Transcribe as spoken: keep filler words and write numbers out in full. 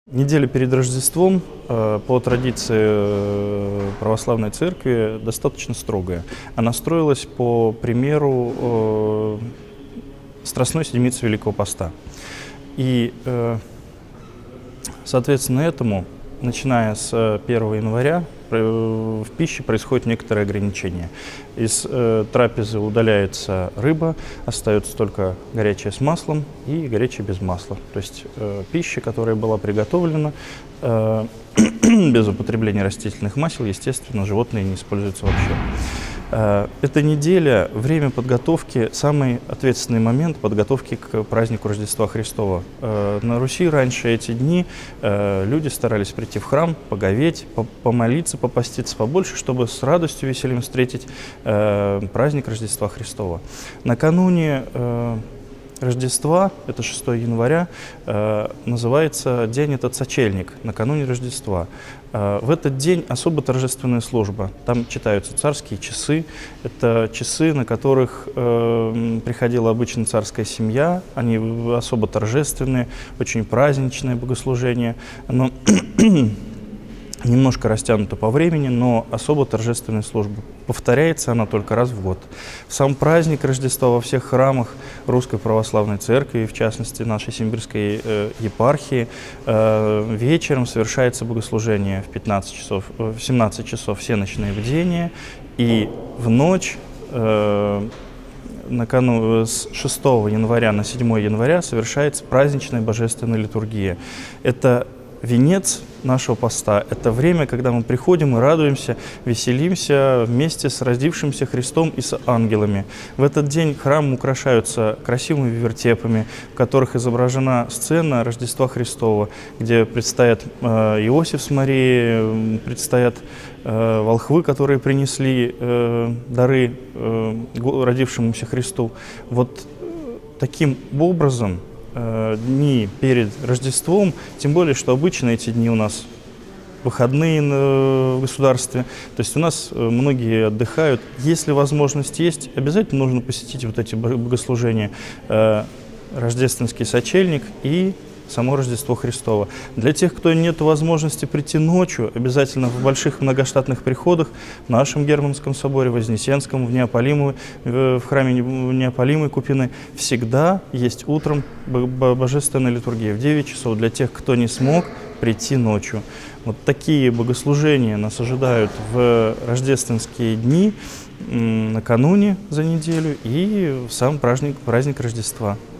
Неделя перед Рождеством по традиции православной церкви достаточно строгая. Она строилась по примеру Страстной Седмицы Великого Поста. И, соответственно, этому, начиная с первого января, в пище происходит некоторое ограничение. Из э, трапезы удаляется рыба, остается только горячее с маслом и горячее без масла. То есть э, пища, которая была приготовлена э, без употребления растительных масел, естественно, животные не используются вообще. Э, эта неделя, время подготовки, самый ответственный момент подготовки к празднику Рождества Христова. Э, на Руси раньше эти дни э, люди старались прийти в храм, поговеть, помолиться, попаститься побольше, чтобы с радостью, весельем встретить э, праздник Рождества Христова. Накануне э, Рождества, это шестого января, э, называется день этот сочельник, накануне Рождества. Э, в этот день особо торжественная служба. Там читаются царские часы. Это часы, на которых э, приходила обычно царская семья. Они особо торжественные, очень праздничное богослужение. Но немножко растянута по времени, но особо торжественная служба. Повторяется она только раз в год. В сам праздник Рождества во всех храмах Русской Православной Церкви, в частности нашей Симбирской э, епархии, э, вечером совершается богослужение в пятнадцать часов, в семнадцать часов всеночное бдение, и в ночь э, накануне с шестого января на седьмое января совершается праздничная божественная литургия. Это венец нашего поста. Это время, когда мы приходим и радуемся, веселимся вместе с родившимся Христом и с ангелами. В этот день храм украшаются красивыми вертепами, в которых изображена сцена Рождества Христова, где предстоят э, Иосиф с Марией, предстоят э, волхвы, которые принесли э, дары э, родившемуся Христу. Вот таким образом дни перед Рождеством, тем более, что обычно эти дни у нас выходные в государстве, то есть у нас многие отдыхают. Если возможность есть, обязательно нужно посетить вот эти богослужения, рождественский сочельник и само Рождество Христово. Для тех, кто нет возможности прийти ночью, обязательно в больших многоштатных приходах в нашем Германском соборе, в Вознесенском, в Неаполимой, в храме Неаполимой Купины всегда есть утром божественная литургия в девять часов для тех, кто не смог прийти ночью. Вот такие богослужения нас ожидают в рождественские дни, накануне за неделю и в сам праздник, праздник Рождества.